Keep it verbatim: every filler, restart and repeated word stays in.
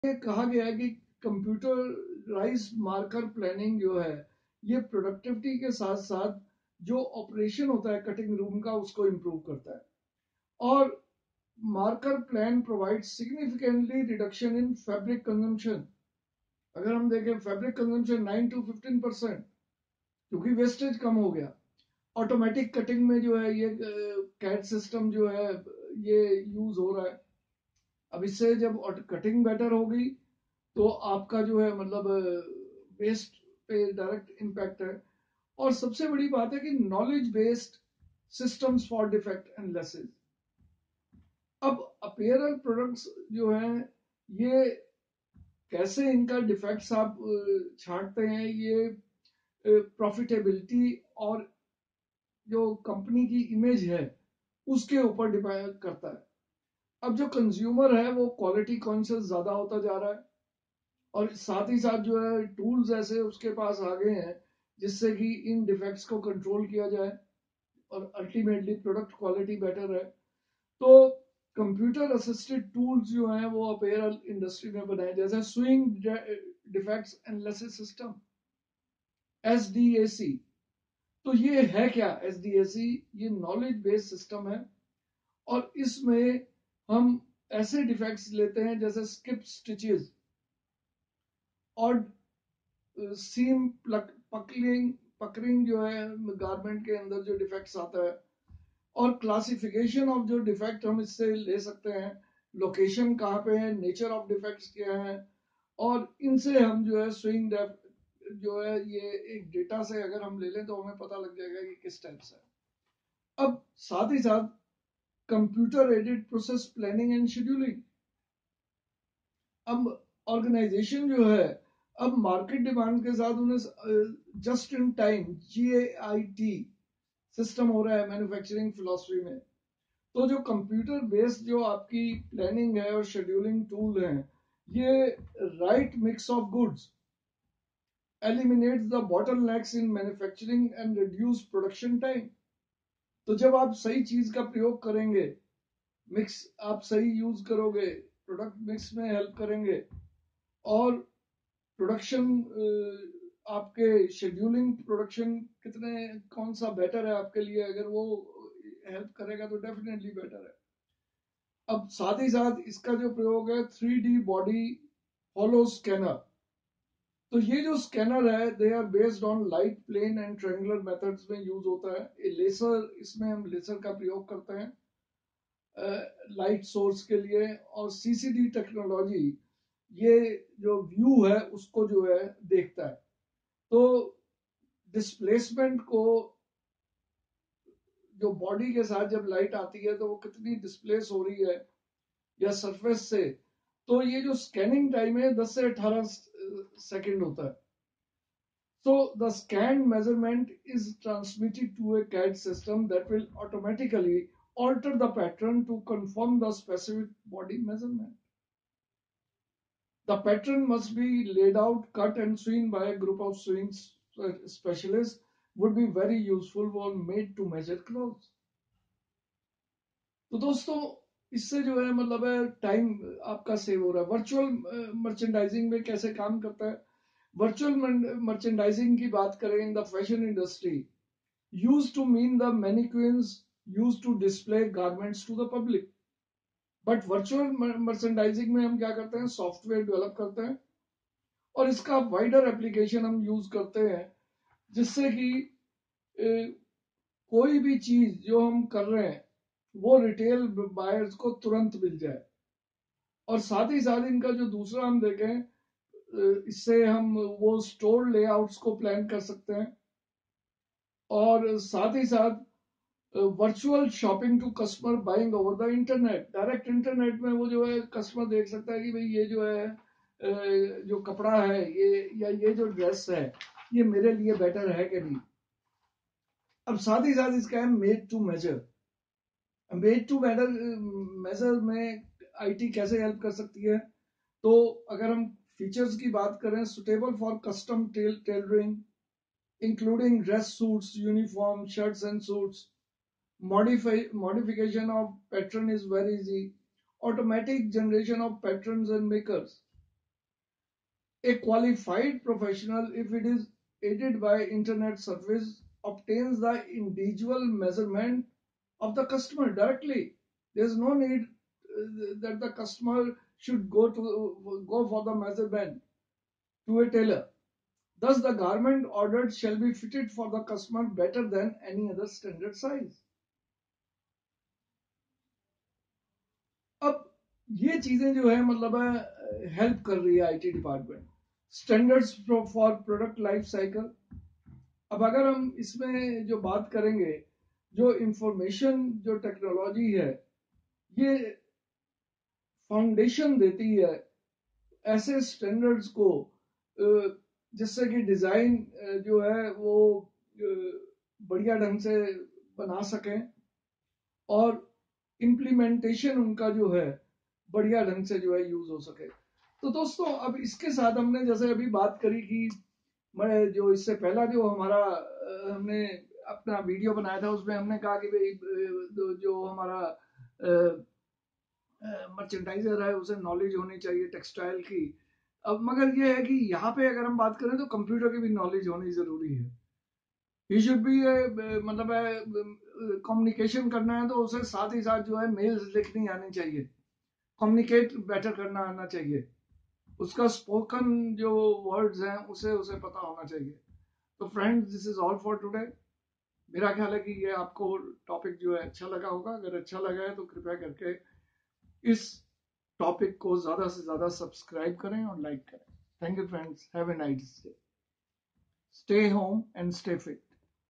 ये कहा गया है कि कंप्यूटराइज्ड मार्कर प्लानिंग जो है ये प्रोडक्टिविटी के साथ साथ जो ऑपरेशन होता है कटिंग रूम का उसको इम्प्रूव करता है। और marker plan provide significantly reduction in fabric consumption. अगर हम देखें fabric consumption nine to fifteen percent, क्योंकि वेस्टेज कम हो गया। ऑटोमेटिक कटिंग में जो है ये कैट सिस्टम जो है ये यूज हो रहा है। अब इससे जब कटिंग बेटर होगी तो आपका जो है मतलब वेस्ट पे डायरेक्ट इम्पैक्ट है। और सबसे बड़ी बात है कि knowledge based systems for defect and laces. अब अपीयरल प्रोडक्ट्स जो हैं ये कैसे इनका डिफेक्ट्स आप छांटते हैं, ये प्रॉफिटेबिलिटी और जो कंपनी की इमेज है उसके ऊपर डिपेंड करता है। अब जो कंज्यूमर है वो क्वालिटी कॉन्शियस ज्यादा होता जा रहा है और साथ ही साथ जो है टूल्स ऐसे उसके पास आ गए हैं जिससे कि इन डिफेक्ट्स को कंट्रोल किया जाए और अल्टीमेटली प्रोडक्ट क्वालिटी बेटर है। तो कंप्यूटर असिस्टेड टूल्स जो हैं वो अपीयरल इंडस्ट्री में बनाए, जैसे swing defects analysis system S D A C. तो ये है क्या एस डी ए सी? ये नॉलेज बेस्ड सिस्टम है और इसमें हम ऐसे डिफेक्ट्स लेते हैं जैसे स्किप स्टिचेस और सीम पकलिंग पकरिंग जो है गारमेंट के अंदर जो डिफेक्ट्स आता है। और क्लासिफिकेशन ऑफ जो डिफेक्ट हम इससे ले सकते हैं, लोकेशन कहाँ पे है, नेचर ऑफ डिफेक्ट्स क्या है, और इनसे हम जो है स्विंग जो है ये एक डेटा से अगर हम ले लें तो हमें पता लग जाएगा कि किस टाइप से है। अब साथ ही साथ computer aided process planning and scheduling. अब ऑर्गेनाइजेशन जो है अब मार्केट डिमांड के साथ उन्हें just in time G A I T system हो रहा है मैन्युफैक्चरिंग फिलॉसफी में। तो जो कंप्यूटर बेस्ड जो आपकी प्लानिंग है और शेड्यूलिंग टूल है, ये right mix of goods eliminates the bottlenecks in manufacturing and reduce production time. तो जब आप सही चीज का प्रयोग करेंगे, मिक्स आप सही यूज करोगे, प्रोडक्ट मिक्स में हेल्प करेंगे और प्रोडक्शन आपके शेड्यूलिंग प्रोडक्शन कितने कौन सा बेटर है आपके लिए, अगर वो हेल्प करेगा तो डेफिनेटली बेटर है। अब साथ ही साथ इसका जो प्रयोग है three D body hollow scanner. तो ये जो स्कैनर है they are based on light plane and triangular methods में यूज होता है। ये लेसर, इसमें हम लेसर का प्रयोग करते हैं लाइट सोर्स के लिए। और सी सी डी टेक्नोलॉजी ये जो व्यू है उसको जो है देखता है। तो डिस्प्लेसमेंट को जो बॉडी के साथ जब लाइट आती है तो वो कितनी डिस्प्लेस हो रही है या सरफेस से, तो ये जो स्कैनिंग टाइम है दस से अठारह सेकंड होता है। So the scanned measurement is transmitted to a C A D system that will automatically alter the pattern to confirm the specific body measurement. The pattern must be laid out, cut and sewn by a group of sewing specialists, would be very useful for made to measure clothes. तो दोस्तों इससे जो है मतलब है time आपका save हो रहा है। वर्चुअल मर्चेंडाइजिंग में कैसे काम करता है? वर्चुअल मर्चेंडाइजिंग की बात करें in the fashion industry, use to mean the mannequins use to display garments to the public. But virtual merchandising में हम क्या करते हैं, सॉफ्टवेयर डेवलप करते हैं और इसका वाइडर एप्लीकेशन हम यूज करते हैं जिससे कि कोई भी चीज जो हम कर रहे हैं वो रिटेल बायर्स को तुरंत मिल जाए। और साथ ही साथ इनका जो दूसरा हम देखें, इससे हम वो स्टोर लेआउट्स को प्लान कर सकते हैं और साथ ही साथ virtual shopping to customer buying over the internet. Direct internet में वो जो है कस्टमर देख सकता है कि भाई ये जो है जो कपड़ा है ये या ये जो ड्रेस है ये मेरे लिए बेटर है कि नहीं। अब साथ ही साथ इसका है made to measure. Made to measure measure में आईटी कैसे हेल्प कर सकती है? तो अगर हम फीचर्स की बात करें, suitable for custom tailoring including dress suits, uniform, shirts and suits. Modify, modification of pattern is very easy. Automatic generation of patterns and makers. A qualified professional, if it is aided by internet service, obtains the individual measurement of the customer directly. There's no need uh, that the customer should go to go for the measurement to a tailor. Thus, the garment ordered shall be fitted for the customer better than any other standard size. अब ये चीजें जो है मतलब help कर रही है IT department. Standards for product life cycle. अब अगर हम इसमें जो बात करेंगे, जो इंफॉर्मेशन जो टेक्नोलॉजी है ये फाउंडेशन देती है ऐसे स्टैंडर्ड्स को जिससे कि डिजाइन जो है वो बढ़िया ढंग से बना सकें और इम्प्लीमेंटेशन उनका जो है बढ़िया ढंग से जो है यूज हो सके. तो दोस्तों अब इसके साथ हमने जैसे अभी बात करी कि मैं जो इससे पहला जो हमारा हमने अपना वीडियो बनाया था उसमें हमने कहा कि भाई जो हमारा मर्चेंडाइजर है उसे नॉलेज होनी चाहिए टेक्सटाइल की. अब मगर ये है कि यहाँ पे अगर हम बात करें तो कंप्यूटर की भी नॉलेज होनी जरूरी है. ही शुड बी मतलब कम्युनिकेशन करना है तो उसे साथ ही साथ जो है मेल्स लिखनी आनी चाहिए, कम्युनिकेट बेटर करना आना चाहिए, उसका स्पोकन जो वर्ड्स हैं उसे उसे पता होना चाहिए. तो friends this is all for today. मेरा ख्याल है कि ये आपको टॉपिक जो है अच्छा लगा होगा. अगर अच्छा लगा है तो कृपया करके इस टॉपिक को ज्यादा से ज्यादा सब्सक्राइब करें और लाइक करें. Thank you friends. Have a nice day. Stay home and stay fit.